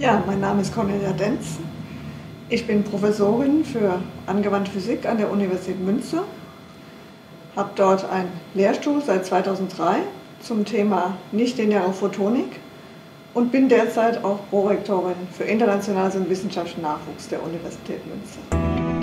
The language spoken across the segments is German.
Ja, mein Name ist Cornelia Denz. Ich bin Professorin für angewandte Physik an der Universität Münster, habe dort einen Lehrstuhl seit 2003 zum Thema nichtlineare Photonik und bin derzeit auch Prorektorin für internationales und wissenschaftlichen Nachwuchs der Universität Münster.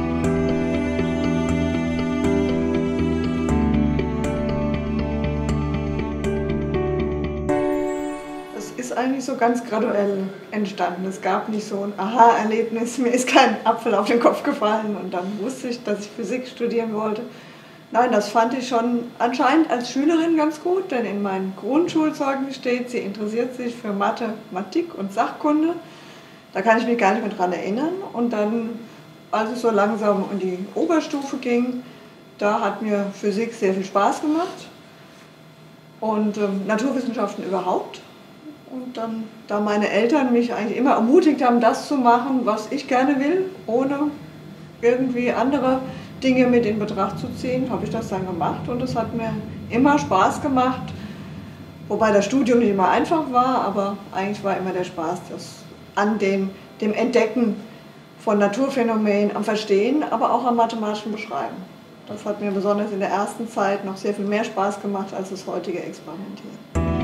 Ist eigentlich so ganz graduell entstanden. Es gab nicht so ein Aha-Erlebnis, mir ist kein Apfel auf den Kopf gefallen und dann wusste ich, dass ich Physik studieren wollte. Nein, das fand ich schon anscheinend als Schülerin ganz gut, denn in meinem Grundschulzeugnis steht, sie interessiert sich für Mathematik und Sachkunde. Da kann ich mich gar nicht mehr dran erinnern. Und dann, als es so langsam in die Oberstufe ging, da hat mir Physik sehr viel Spaß gemacht und Naturwissenschaften überhaupt. Und dann, da meine Eltern mich eigentlich immer ermutigt haben, das zu machen, was ich gerne will, ohne irgendwie andere Dinge mit in Betracht zu ziehen, habe ich das dann gemacht und es hat mir immer Spaß gemacht. Wobei das Studium nicht immer einfach war, aber eigentlich war immer der Spaß an dem Entdecken von Naturphänomenen, am Verstehen, aber auch am mathematischen Beschreiben. Das hat mir besonders in der ersten Zeit noch sehr viel mehr Spaß gemacht als das heutige Experimentieren.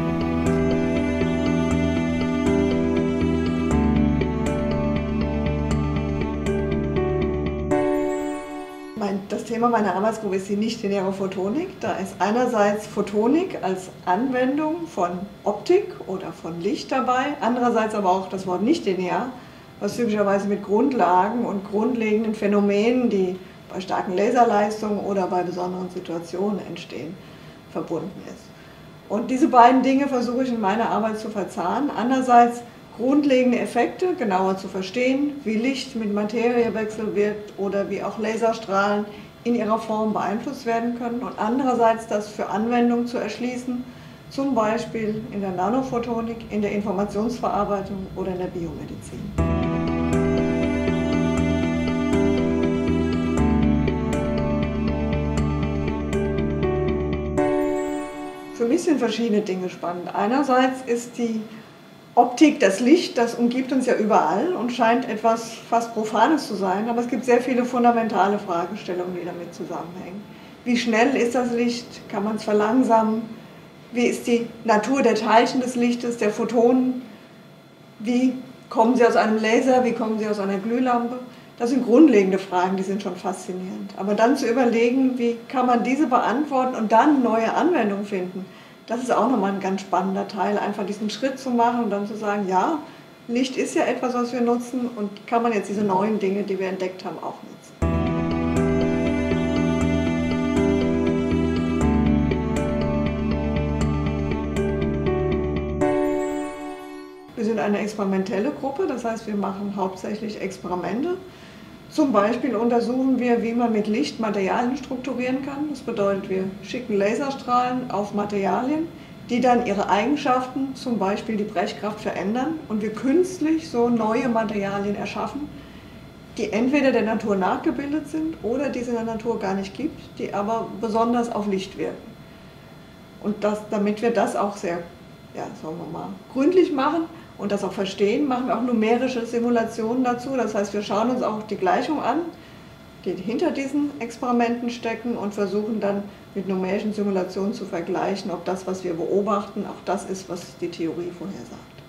Das Thema meiner Arbeitsgruppe ist die nichtlineare Photonik. Da ist einerseits Photonik als Anwendung von Optik oder von Licht dabei, andererseits aber auch das Wort nichtlinear, was typischerweise mit Grundlagen und grundlegenden Phänomenen, die bei starken Laserleistungen oder bei besonderen Situationen entstehen, verbunden ist. Und diese beiden Dinge versuche ich in meiner Arbeit zu verzahnen. Andererseits grundlegende Effekte genauer zu verstehen, wie Licht mit Materiewechsel wirkt oder wie auch Laserstrahlen in ihrer Form beeinflusst werden können und andererseits das für Anwendungen zu erschließen, zum Beispiel in der Nanophotonik, in der Informationsverarbeitung oder in der Biomedizin. Für mich sind verschiedene Dinge spannend. Einerseits ist die Optik, das Licht, das umgibt uns ja überall und scheint etwas fast Profanes zu sein, aber es gibt sehr viele fundamentale Fragestellungen, die damit zusammenhängen. Wie schnell ist das Licht? Kann man es verlangsamen? Wie ist die Natur der Teilchen des Lichtes, der Photonen? Wie kommen sie aus einem Laser? Wie kommen sie aus einer Glühlampe? Das sind grundlegende Fragen, die sind schon faszinierend. Aber dann zu überlegen, wie kann man diese beantworten und dann neue Anwendungen finden, das ist auch nochmal ein ganz spannender Teil, einfach diesen Schritt zu machen und dann zu sagen, ja, Licht ist ja etwas, was wir nutzen und kann man jetzt diese neuen Dinge, die wir entdeckt haben, auch nutzen. Wir sind eine experimentelle Gruppe, das heißt, wir machen hauptsächlich Experimente. Zum Beispiel untersuchen wir, wie man mit Licht Materialien strukturieren kann. Das bedeutet, wir schicken Laserstrahlen auf Materialien, die dann ihre Eigenschaften, zum Beispiel die Brechkraft, verändern und wir künstlich so neue Materialien erschaffen, die entweder der Natur nachgebildet sind oder die es in der Natur gar nicht gibt, die aber besonders auf Licht wirken. Und damit wir das auch sehr, sagen wir mal, gründlich machen, und das auch verstehen, machen wir auch numerische Simulationen dazu. Das heißt, wir schauen uns auch die Gleichung an, die hinter diesen Experimenten stecken und versuchen dann mit numerischen Simulationen zu vergleichen, ob das, was wir beobachten, auch das ist, was die Theorie vorhersagt.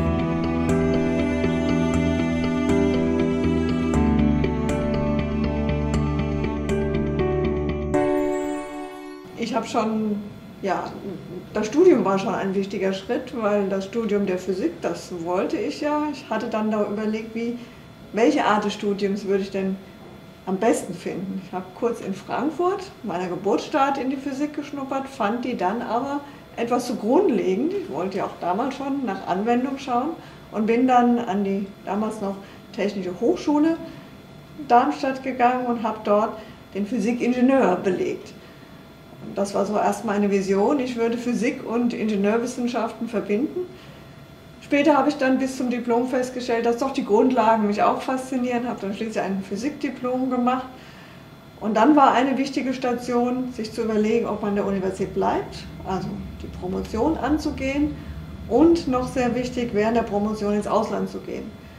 Ich habe schon, das Studium war schon ein wichtiger Schritt, weil das Studium der Physik, das wollte ich ja. Ich hatte dann da überlegt, welche Art des Studiums würde ich denn am besten finden. Ich habe kurz in Frankfurt, meiner Geburtsstadt, in die Physik geschnuppert, fand die dann aber etwas zu grundlegend. Ich wollte ja auch damals schon nach Anwendung schauen und bin dann an die damals noch Technische Hochschule Darmstadt gegangen und habe dort den Physikingenieur belegt. Das war so erst meine Vision, ich würde Physik und Ingenieurwissenschaften verbinden. Später habe ich dann bis zum Diplom festgestellt, dass doch die Grundlagen mich auch faszinieren, habe dann schließlich ein Physikdiplom gemacht. Und dann war eine wichtige Station, sich zu überlegen, ob man an der Universität bleibt, also die Promotion anzugehen und noch sehr wichtig, während der Promotion ins Ausland zu gehen.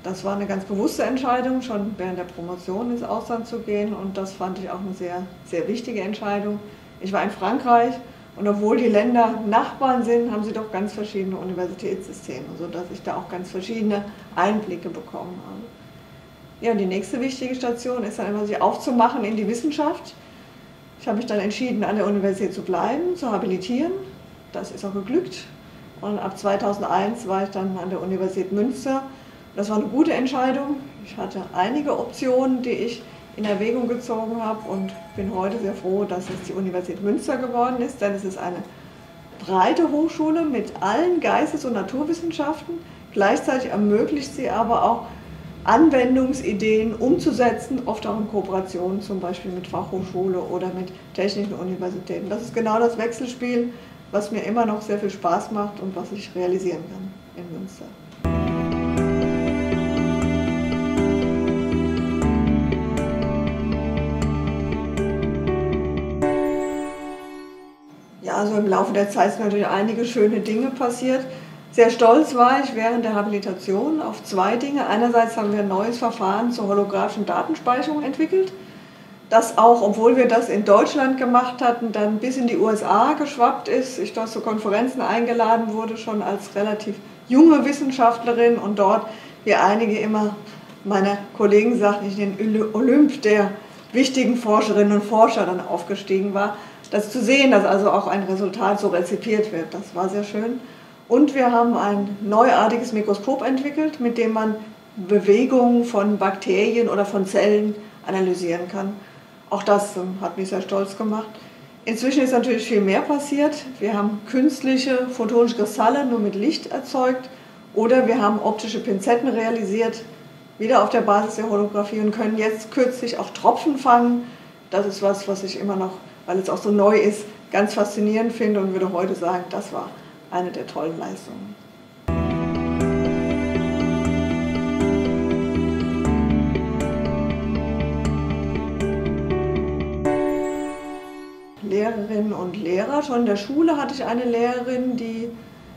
Das war eine ganz bewusste Entscheidung, schon während der Promotion ins Ausland zu gehen, und das fand ich auch eine sehr, sehr wichtige Entscheidung. Ich war in Frankreich, und obwohl die Länder Nachbarn sind, haben sie doch ganz verschiedene Universitätssysteme, sodass ich da auch ganz verschiedene Einblicke bekommen habe. Ja, und die nächste wichtige Station ist dann immer, sich aufzumachen in die Wissenschaft. Ich habe mich dann entschieden, an der Universität zu bleiben, zu habilitieren. Das ist auch geglückt. Und ab 2001 war ich dann an der Universität Münster. Das war eine gute Entscheidung. Ich hatte einige Optionen, die ich in Erwägung gezogen habe, und bin heute sehr froh, dass es die Universität Münster geworden ist, denn es ist eine breite Hochschule mit allen Geistes- und Naturwissenschaften. Gleichzeitig ermöglicht sie aber auch, Anwendungsideen umzusetzen, oft auch in Kooperation zum Beispiel mit Fachhochschule oder mit technischen Universitäten. Das ist genau das Wechselspiel, was mir immer noch sehr viel Spaß macht und was ich realisieren kann in Münster. Ja, also im Laufe der Zeit sind natürlich einige schöne Dinge passiert. Sehr stolz war ich während der Habilitation auf zwei Dinge. Einerseits haben wir ein neues Verfahren zur holographischen Datenspeicherung entwickelt, das auch, obwohl wir das in Deutschland gemacht hatten, dann bis in die USA geschwappt ist. Ich dort zu Konferenzen eingeladen wurde, schon als relativ junge Wissenschaftlerin, und dort, wie einige immer meiner Kollegen sagten, ich in den Olymp der wichtigen Forscherinnen und Forscher dann aufgestiegen war. Das zu sehen, dass also auch ein Resultat so rezipiert wird, das war sehr schön. Und wir haben ein neuartiges Mikroskop entwickelt, mit dem man Bewegungen von Bakterien oder von Zellen analysieren kann. Auch das hat mich sehr stolz gemacht. Inzwischen ist natürlich viel mehr passiert. Wir haben künstliche photonische Kristalle nur mit Licht erzeugt, oder wir haben optische Pinzetten realisiert, wieder auf der Basis der Holographie, und können jetzt kürzlich auch Tropfen fangen. Das ist was ich immer noch, weil es auch so neu ist, ganz faszinierend finde, und würde heute sagen, das war eine der tollen Leistungen. Lehrerinnen und Lehrer. Schon in der Schule hatte ich eine Lehrerin, die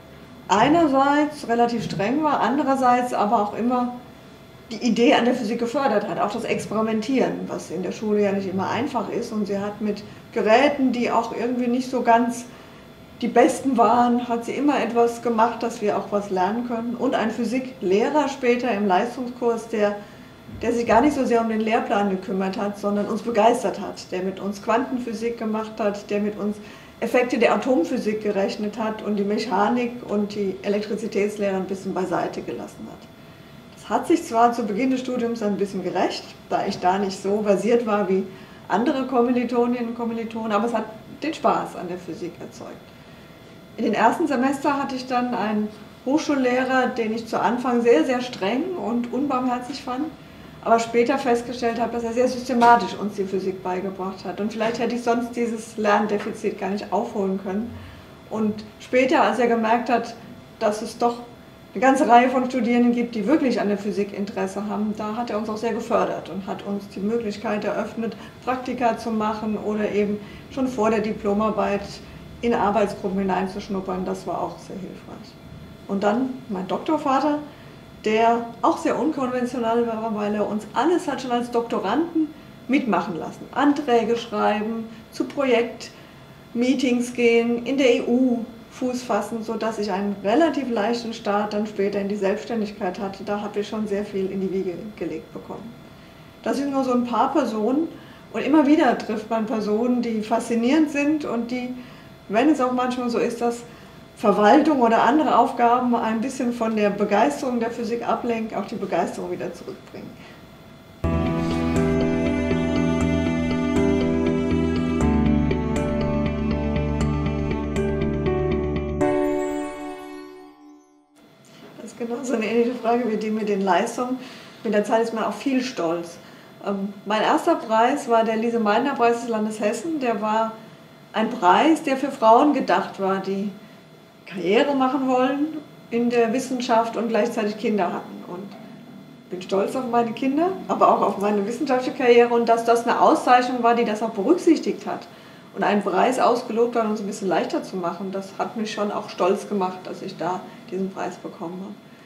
einerseits relativ streng war, andererseits aber auch immer die Idee an der Physik gefördert hat, auch das Experimentieren, was in der Schule ja nicht immer einfach ist. Und sie hat mit Geräten, die auch irgendwie nicht so ganz die besten waren, hat sie immer etwas gemacht, dass wir auch was lernen können. Und ein Physiklehrer später im Leistungskurs, der sich gar nicht so sehr um den Lehrplan gekümmert hat, sondern uns begeistert hat, der mit uns Quantenphysik gemacht hat, der mit uns Effekte der Atomphysik gerechnet hat und die Mechanik und die Elektrizitätslehre ein bisschen beiseite gelassen hat. Das hat sich zwar zu Beginn des Studiums ein bisschen gerecht, da ich da nicht so versiert war wie andere Kommilitoninnen und Kommilitonen, aber es hat den Spaß an der Physik erzeugt. In den ersten Semester hatte ich dann einen Hochschullehrer, den ich zu Anfang sehr, sehr streng und unbarmherzig fand, aber später festgestellt habe, dass er sehr systematisch uns die Physik beigebracht hat. Und vielleicht hätte ich sonst dieses Lerndefizit gar nicht aufholen können. Und später, als er gemerkt hat, dass es doch eine ganze Reihe von Studierenden gibt, die wirklich an der Physik Interesse haben, da hat er uns auch sehr gefördert und hat uns die Möglichkeit eröffnet, Praktika zu machen oder eben schon vor der Diplomarbeit in Arbeitsgruppen hineinzuschnuppern. Das war auch sehr hilfreich. Und dann mein Doktorvater, der auch sehr unkonventionell war, weil er uns alles hat schon als Doktoranden mitmachen lassen. Anträge schreiben, zu Projektmeetings gehen, in der EU Fuß fassen, sodass ich einen relativ leichten Start dann später in die Selbstständigkeit hatte. Da habe ich schon sehr viel in die Wiege gelegt bekommen. Das sind nur so ein paar Personen, und immer wieder trifft man Personen, die faszinierend sind und die, wenn es auch manchmal so ist, dass Verwaltung oder andere Aufgaben ein bisschen von der Begeisterung der Physik ablenken, auch die Begeisterung wieder zurückbringen. Das ist genau so eine ähnliche Frage wie die mit den Leistungen. Mit der Zeit ist man auch viel stolz. Mein erster Preis war der Lise-Meitner-Preis des Landes Hessen. Der war ein Preis, der für Frauen gedacht war, die Karriere machen wollen in der Wissenschaft und gleichzeitig Kinder hatten. Und ich bin stolz auf meine Kinder, aber auch auf meine wissenschaftliche Karriere, und dass das eine Auszeichnung war, die das auch berücksichtigt hat und einen Preis ausgelobt hat, um es ein bisschen leichter zu machen. Das hat mich schon auch stolz gemacht, dass ich da diesen Preis bekommen habe.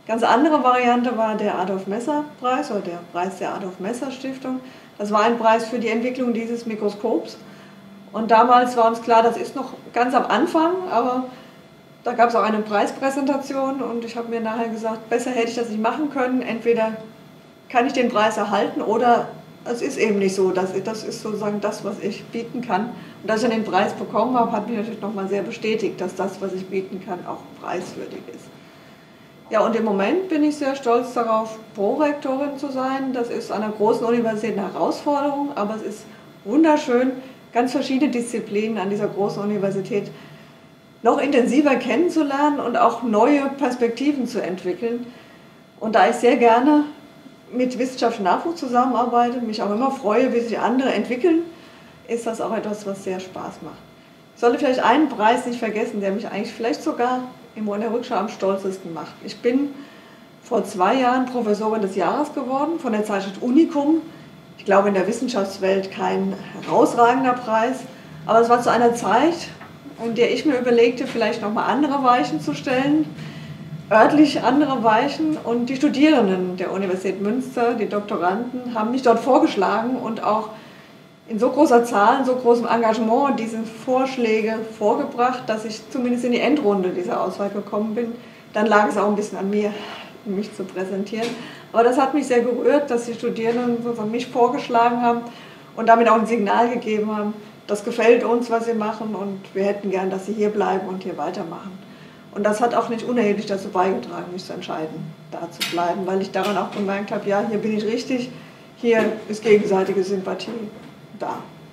Ganz andere Variante war der Adolf-Messer-Preis oder der Preis der Adolf-Messer-Stiftung. Das war ein Preis für die Entwicklung dieses Mikroskops. Und damals war uns klar, das ist noch ganz am Anfang, aber da gab es auch eine Preispräsentation und ich habe mir nachher gesagt, besser hätte ich das nicht machen können. Entweder kann ich den Preis erhalten oder es ist eben nicht so. Das ist sozusagen das, was ich bieten kann. Und dass ich dann den Preis bekommen habe, hat mich natürlich nochmal sehr bestätigt, dass das, was ich bieten kann, auch preiswürdig ist. Ja, und im Moment bin ich sehr stolz darauf, Prorektorin zu sein. Das ist an einer großen Universität eine Herausforderung, aber es ist wunderschön, ganz verschiedene Disziplinen an dieser großen Universität noch intensiver kennenzulernen und auch neue Perspektiven zu entwickeln. Und da ich sehr gerne mit wissenschaftlichem Nachwuchs zusammenarbeite, mich auch immer freue, wie sich andere entwickeln, ist das auch etwas, was sehr Spaß macht. Ich sollte vielleicht einen Preis nicht vergessen, der mich eigentlich vielleicht sogar in der Rückschau am stolzesten macht. Ich bin vor 2 Jahren Professorin des Jahres geworden von der Zeitschrift Unicum. Ich glaube, in der Wissenschaftswelt kein herausragender Preis, aber es war zu einer Zeit, in der ich mir überlegte, vielleicht nochmal andere Weichen zu stellen, örtlich andere Weichen, und die Studierenden der Universität Münster, die Doktoranden, haben mich dort vorgeschlagen und auch in so großer Zahl, in so großem Engagement diese Vorschläge vorgebracht, dass ich zumindest in die Endrunde dieser Auswahl gekommen bin. Dann lag es auch ein bisschen an mir, mich zu präsentieren. Aber das hat mich sehr gerührt, dass die Studierenden sozusagen mich vorgeschlagen haben und damit auch ein Signal gegeben haben, das gefällt uns, was sie machen, und wir hätten gern, dass sie hier bleiben und hier weitermachen. Und das hat auch nicht unerheblich dazu beigetragen, mich zu entscheiden, da zu bleiben, weil ich daran auch gemerkt habe, ja, hier bin ich richtig, hier ist gegenseitige Sympathie da.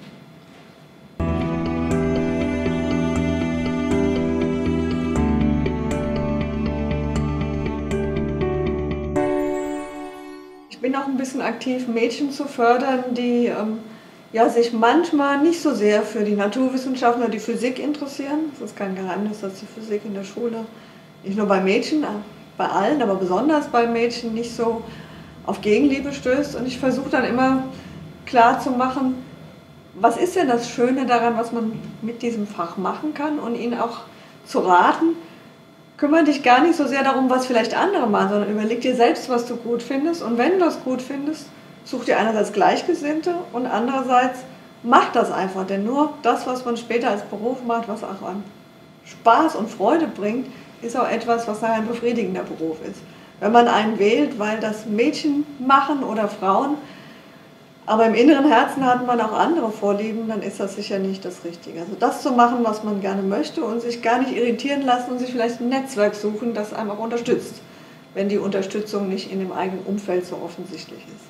Ich bin auch ein bisschen aktiv, Mädchen zu fördern, die sich manchmal nicht so sehr für die Naturwissenschaften oder die Physik interessieren. Es ist kein Geheimnis, dass die Physik in der Schule nicht nur bei Mädchen, bei allen, aber besonders bei Mädchen nicht so auf Gegenliebe stößt. Und ich versuche dann immer klar zu machen, was ist denn das Schöne daran, was man mit diesem Fach machen kann, und ihnen auch zu raten, kümmere dich gar nicht so sehr darum, was vielleicht andere machen, sondern überleg dir selbst, was du gut findest, und wenn du das gut findest, such dir einerseits Gleichgesinnte und andererseits mach das einfach, denn nur das, was man später als Beruf macht, was auch an Spaß und Freude bringt, ist auch etwas, was nachher ein befriedigender Beruf ist. Wenn man einen wählt, weil das Mädchen machen oder Frauen, aber im inneren Herzen hat man auch andere Vorlieben, dann ist das sicher nicht das Richtige. Also das zu machen, was man gerne möchte, und sich gar nicht irritieren lassen und sich vielleicht ein Netzwerk suchen, das einem auch unterstützt, wenn die Unterstützung nicht in dem eigenen Umfeld so offensichtlich ist.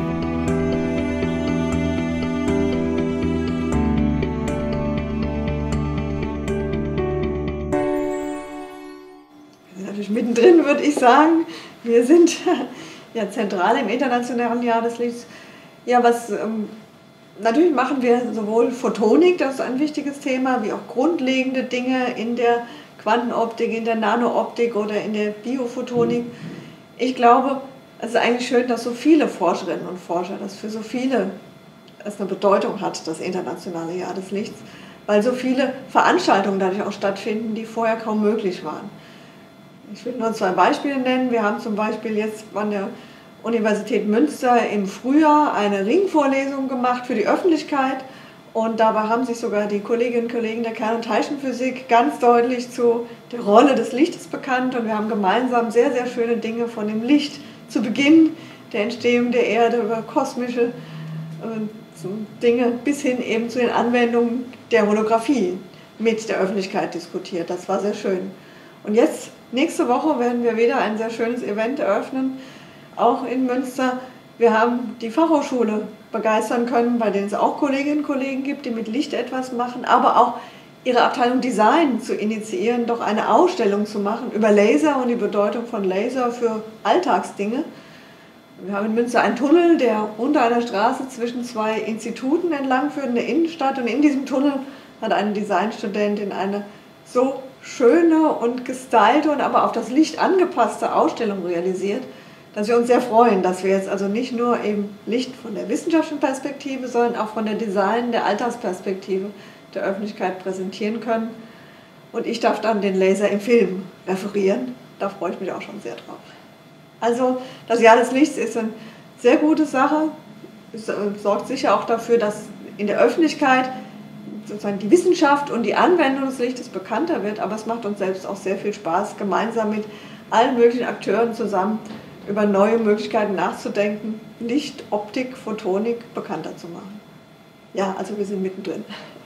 Natürlich mittendrin, würde ich sagen. Wir sind ja zentral im Internationalen Jahr des Lichts. Ja, natürlich machen wir sowohl Photonik, das ist ein wichtiges Thema, wie auch grundlegende Dinge in der Quantenoptik, in der Nanooptik oder in der Biophotonik. Ich glaube, es ist eigentlich schön, dass so viele Forscherinnen und Forscher, dass für so viele es eine Bedeutung hat, das Internationale Jahr des Lichts, weil so viele Veranstaltungen dadurch auch stattfinden, die vorher kaum möglich waren. Ich will nur 2 Beispiele nennen. Wir haben zum Beispiel jetzt an der Universität Münster im Frühjahr eine Ringvorlesung gemacht für die Öffentlichkeit, und dabei haben sich sogar die Kolleginnen und Kollegen der Kern- und Teilchenphysik ganz deutlich zu der Rolle des Lichtes bekannt, und wir haben gemeinsam sehr, sehr schöne Dinge von dem Licht zu Beginn der Entstehung der Erde über kosmische Dinge bis hin eben zu den Anwendungen der Holographie mit der Öffentlichkeit diskutiert. Das war sehr schön. Und jetzt, nächste Woche, werden wir wieder ein sehr schönes Event eröffnen, auch in Münster. Wir haben die Fachhochschule begeistern können, bei denen es auch Kolleginnen und Kollegen gibt, die mit Licht etwas machen, aber auch ihre Abteilung Design zu initiieren, doch eine Ausstellung zu machen über Laser und die Bedeutung von Laser für Alltagsdinge. Wir haben in Münster einen Tunnel, der unter einer Straße zwischen 2 Instituten entlang führt in der Innenstadt, und in diesem Tunnel hat eine Designstudentin eine so schöne und gestylte und aber auf das Licht angepasste Ausstellung realisiert, dass wir uns sehr freuen, dass wir jetzt also nicht nur eben Licht von der wissenschaftlichen Perspektive, sondern auch von der Design-, der Alltagsperspektive der Öffentlichkeit präsentieren können. Und ich darf dann den Laser im Film referieren. Da freue ich mich auch schon sehr drauf. Also das Jahr des Lichts ist eine sehr gute Sache. Es sorgt sicher auch dafür, dass in der Öffentlichkeit sozusagen die Wissenschaft und die Anwendung des Lichtes bekannter wird, aber es macht uns selbst auch sehr viel Spaß, gemeinsam mit allen möglichen Akteuren zusammen über neue Möglichkeiten nachzudenken, Licht, Optik, Photonik bekannter zu machen. Ja, also wir sind mittendrin.